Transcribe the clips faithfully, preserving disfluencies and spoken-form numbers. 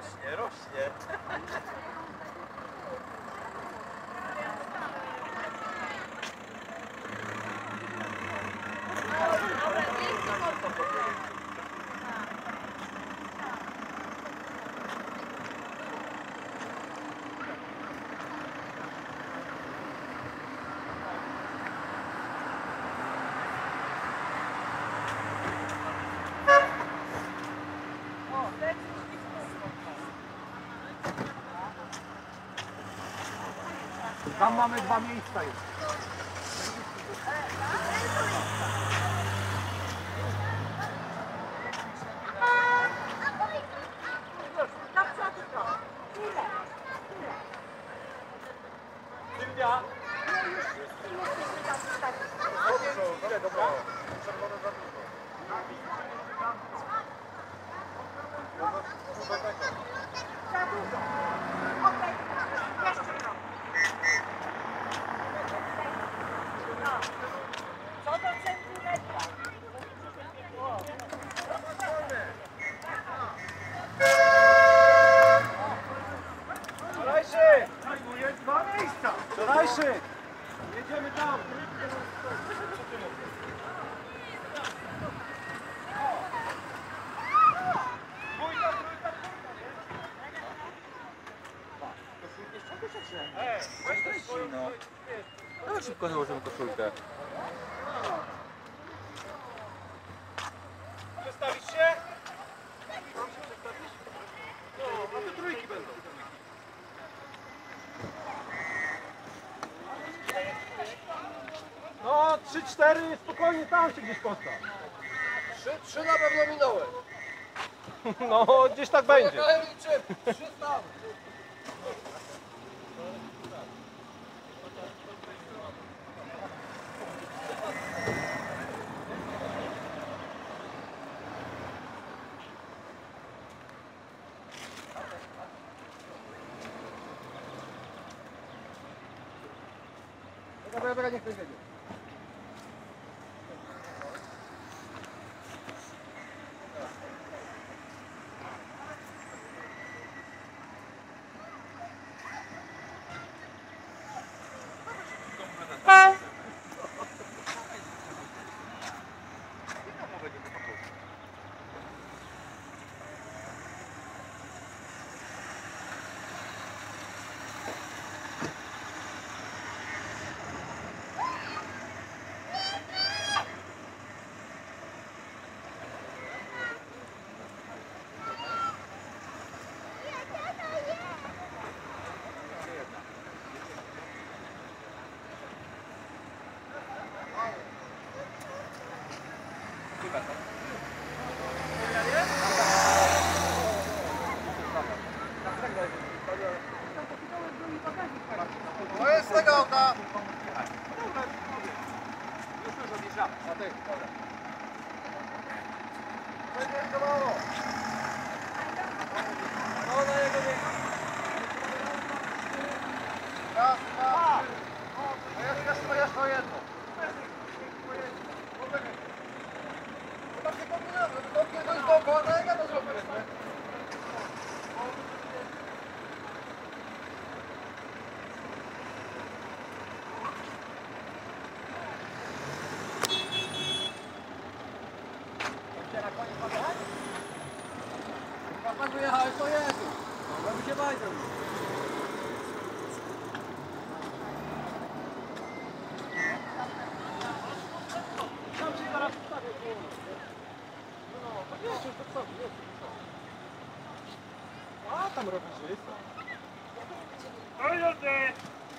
Rośnie, rośnie. Tam mamy dwa miejsca już. Sylwia! Ile dobra? Czerwone za dużo. Za dużo. Okej, jeszcze trochę. Co do centymetra? Wczorajszy! Zajmuje dwa miejsca! Wczorajszy! Jedziemy tam! No. No szybko założymy koszulkę. Przestawić się? No, a te trójki będą. No, trzy, cztery, spokojnie tam się gdzieś postaw. Trzy, trzy na pewno minąłem. No, gdzieś tak będzie. Pojechałem i czym? Trzy tam. Dobra, dobra, niech ktoś jedzie. To jest z tego auta. Już już odjeżdżamy. A ty, dobra. Będzie jeszcze mało. No na jego nie. Raz, dwa. A jeszcze, jeszcze, jeszcze jedno. No tak się kombinujemy, no to nie dojść dookoła, no jak ja to zrobię, nie? Jak wyjechałeś, to jedziesz. Żeby się bajdą. Tam się zaraz wstawię. No, to wiecie, to co? A, tam rowerzysta. Ojej!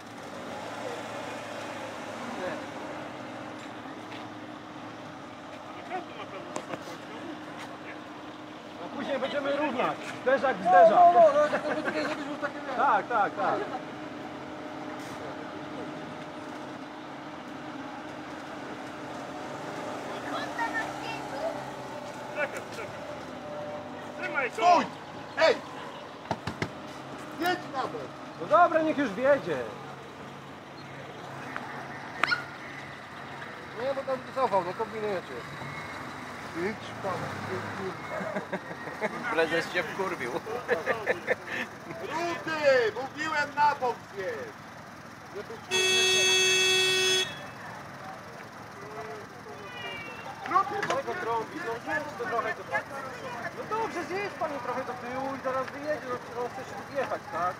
No później będziemy równać. Zderzak w zderzak. No, no, no, tak to będzie, żebyś już takie miał. Tak, tak, tak. Czekaj, czekaj. Trzymaj go! Stój! Ej! Jedź nawet! No dobra, niech już wiedzie. Nie, bo tam cofał, no kombinujecie. Idź pan, ty kurwa. Prezes się wkurwił. Rudy! Mówiłem na bok zjedź! Żeby Rudy, bo Tego trąbi, no zjedź to trochę do tyłu. No dobrze, zjedź pani trochę do tyłu i zaraz wyjedzie, no no chce się wjechać, tak?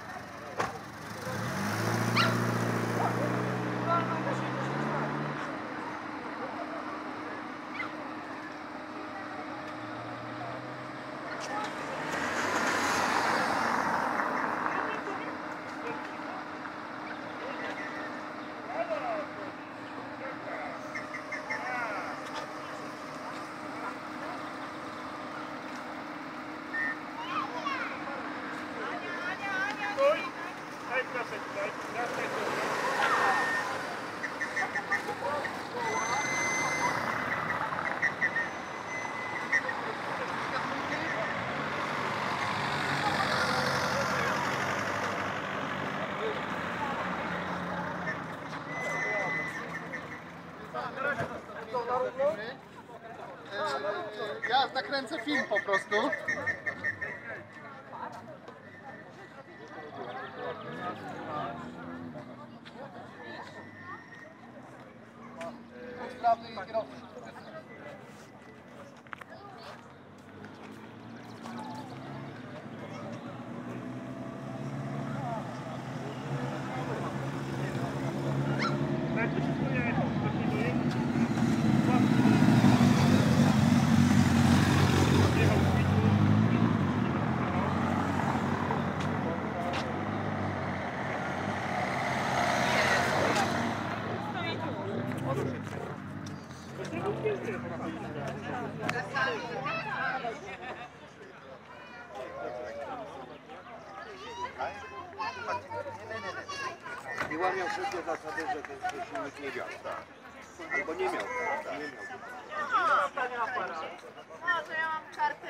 Stój! Daj proszę tutaj. Daj tutaj. ja nakręcę film po prostu. Sprawny i kierowcy. Dajcie się pojechać. Jechał z bitu. I łamiał wszystkie zasady, że ten że silnik nie miał, tak? Albo nie miał, tak? Nie miał. Może ja mam kartę.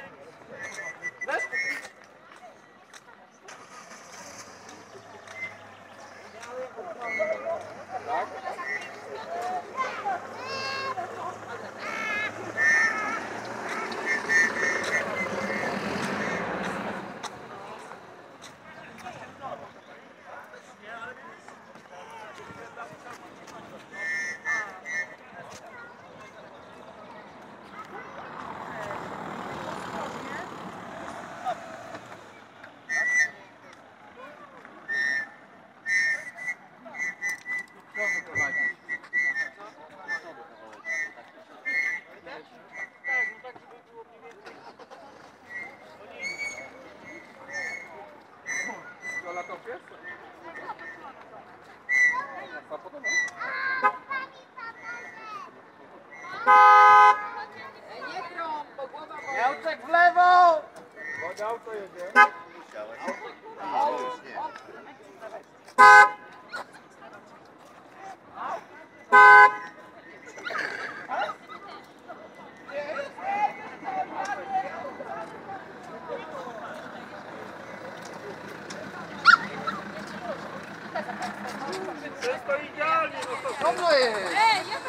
Nie krąg, bo głowa boli. Miałczek w lewo! Bo auto jedzie. Już nie. Wszystko idealnie, no to Dobrze jest! Ej, ja